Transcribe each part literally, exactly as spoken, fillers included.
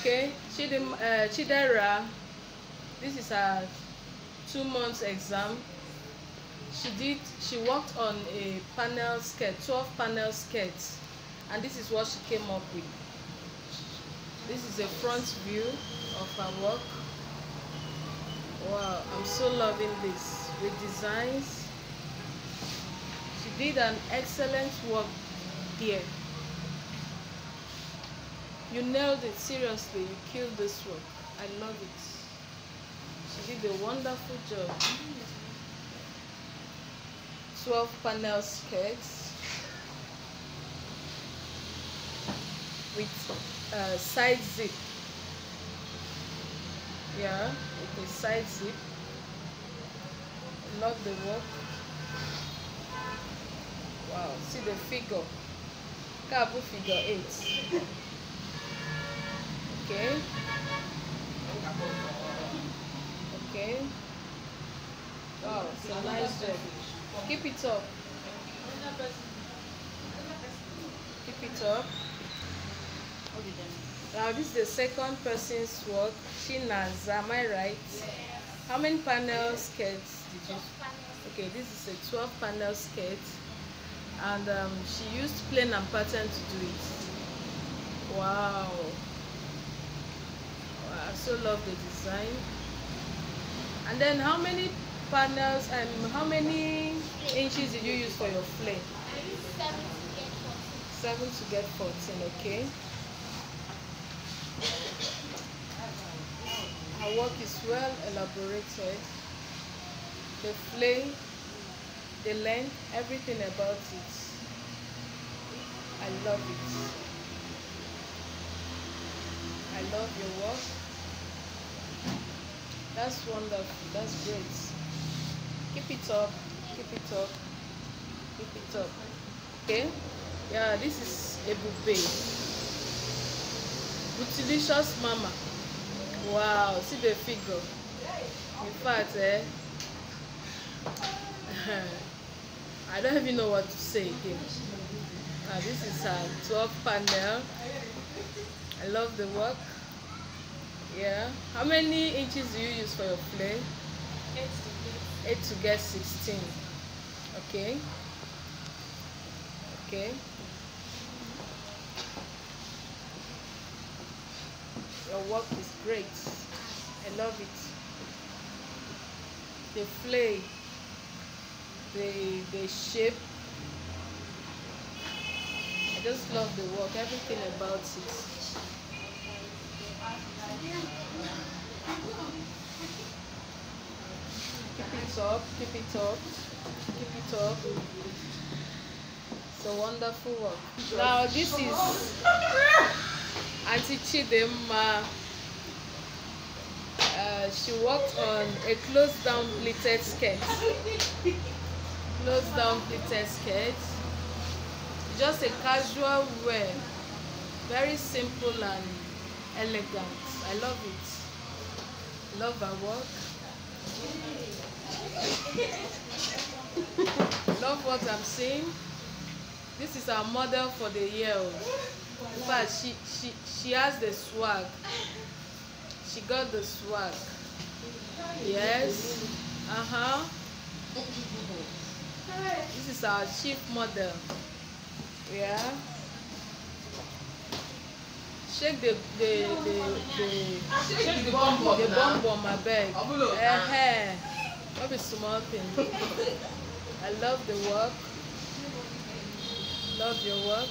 Okay, Chidim, uh, Chidera, this is her two months exam. She did, she worked on a panel skirt, twelve panel skirts, and this is what she came up with. This is a front view of her work. Wow, I'm so loving this with designs. She did an excellent work there. You nailed it, seriously, you killed this work. I love it. She did a wonderful job. twelve panel skirts with uh, side zip. Yeah, with a side zip. Love the work. Wow, see the figure. Kabu figure eight. Okay. Okay. Wow, it's a nice job. Keep it up. Keep it up. Now this is the second person's work. Shinaza, am I right? How many panel skirts did you? Okay, this is a twelve panel skirt, and um, she used plain and pattern to do it. Wow. Wow, I so love the design. And then how many panels and um, how many inches did you use for your flare? I used seven to get fourteen. Seven to get fourteen, okay. Her work is well elaborated. The flare, the length, everything about it. I love it. I love your work. That's wonderful. That's great. Keep it up. Keep it up. Keep it up. Okay. Yeah, this is a Ebube. Bootylicious Mama. Wow. See the figure. In fact, eh, I don't even know what to say again. Uh, this is a twelve panel. I love the work. Yeah. How many inches do you use for your flare? Eight to get sixteen. Okay. Okay. Your work is great. I love it. The flare, the the shape. I just love the work. Everything about it. Keep it up, keep it up, keep it up. It's a wonderful work. Now this is Auntie Chidema. Uh, she worked on a closed down pleated skirt. Closed down pleated skirt. Just a casual wear. Very simple and elegant. I love it. Love her work. Love what I'm seeing. This is our model for the year. In fact, she she she has the swag. She got the swag. Yes. Uh-huh. This is our chief model. Yeah. Shake the the the the Shake the bomb bomb. the bomb on my bag. Uh-huh. What a small thing. I love the work. Love your work.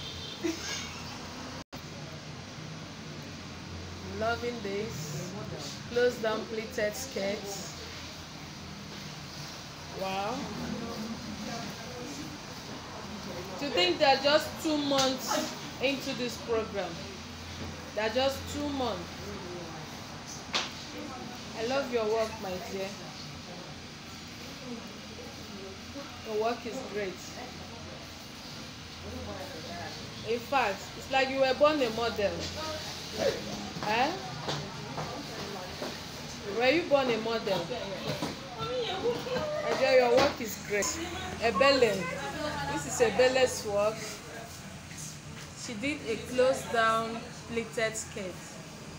Loving this. Close down pleated skirts. Wow. To think they're just two months into this program. They're just two months. I love your work, my dear. Your work is great. In fact, it's like you were born a model. Eh? Were you born a model? I tell your work is great. Ebele. This is Ebele's work. She did a closed down pleated skirt.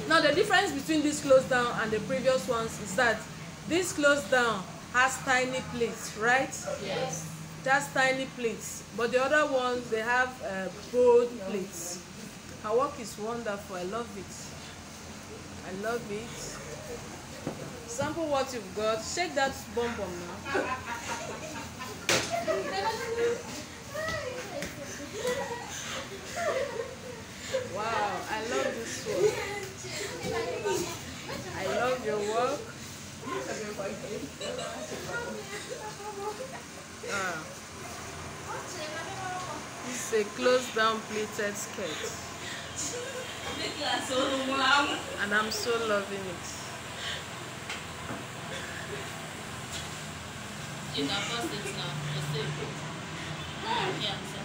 Now the difference between this closed down and the previous ones is that this closed down has tiny pleats, right? Yes. It has tiny pleats, but the other ones they have uh, bold pleats. Her work is wonderful. I love it. I love it. Sample what you've got. Shake that bum bum now. Wow, I love this work. I love your work. Ah. This is a closed down pleated skirt. And I'm so loving it. You can post it now. Just say it. Yeah.